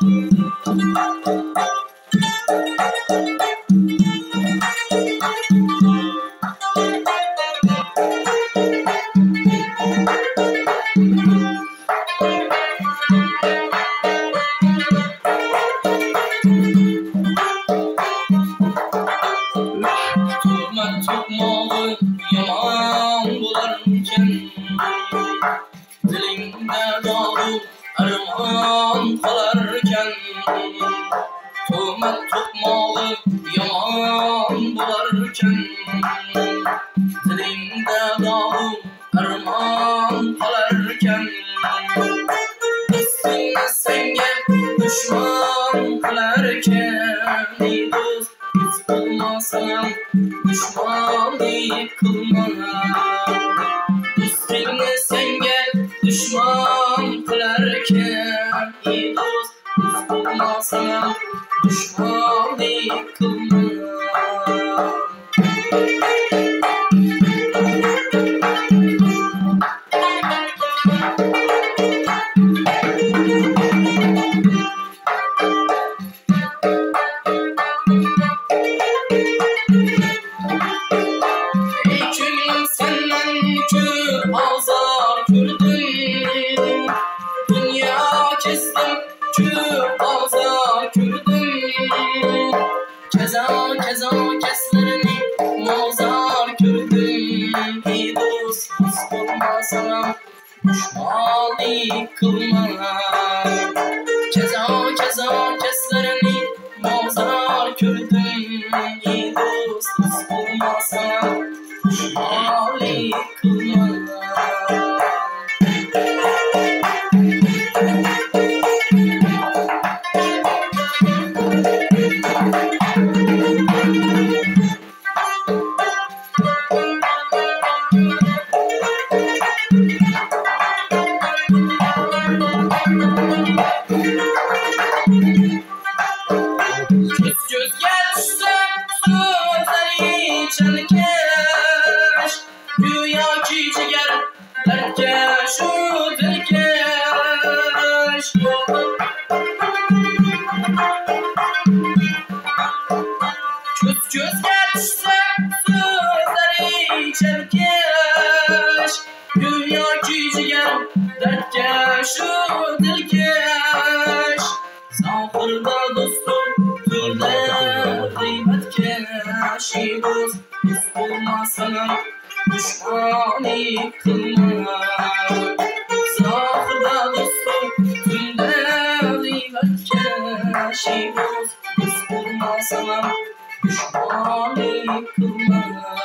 Tutmalı yaman bularken dilimde dağlı armağan kalarken tuhmet tutmalı yaman bularken dilimde dağlı armağan kalarken üstüne senge düşman kalarken dost olmasam düşmanlık kılma. Üstüne sen gel düşman kılarken dost olmasam düşmanlık kılma. Azar gördüm, dünya kestim, çok azar gördüm. Keza keslerini mazar gördüm. Ey dost olmasam düşmanlık kılma. Keza keslerini mazar gördüm. Ey dost olmasam düşmanlık kılma. Göz geçse sözleri çelkeş, dünya ciğer derkeş o derkeş. Göz geçse sözleri çelkeş, dünya ciğer derkeş o derkeş. Zahırda dostum türde kıymetkeş, dost olmasana düşmanlık kılma. Zahırda dostum türde kıymetkeş, dost olmasana düşmanlık kılma.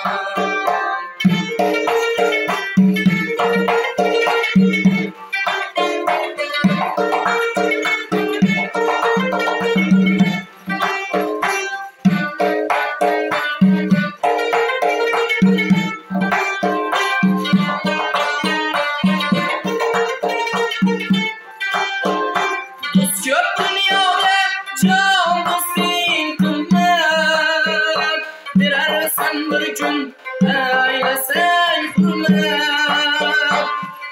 Dost yok dünyada, can dostin kılmak. Verersen bir gün, eylesen hürmet.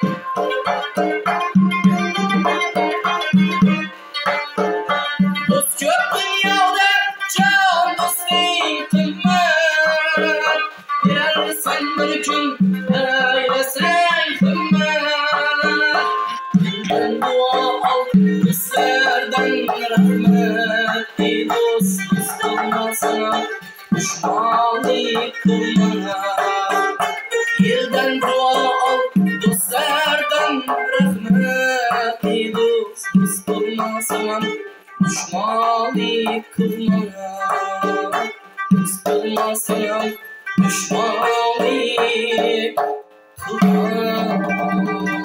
Dost yok dünyada, can dostin kılmak. Verersen bir gün, eylesen hürmet. Ben dua al, bizlerden rahmet. Ey dost olmasana düşmanlık kılma. Yerden dua al, dostlardan rahmet. Ey dost olmasana düşmanlık kılma. Dost olmasana düşmanlık kılma.